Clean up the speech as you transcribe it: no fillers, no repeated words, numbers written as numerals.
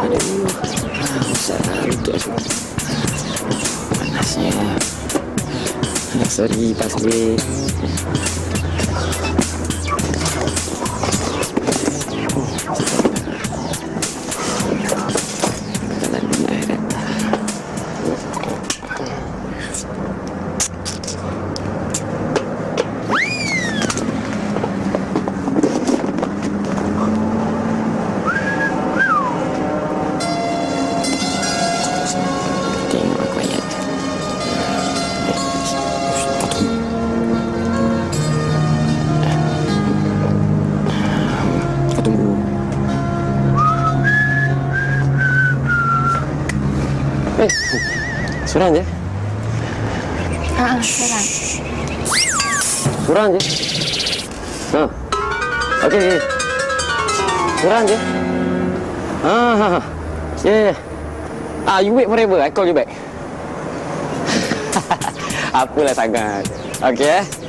Aduh, besar untuk panasnya. Sorry, pasti. Seorang je? Seorang. Seorang je? Okey. Seorang je? Yeah. You wait forever. I call you back. Apalah sangat. Okey,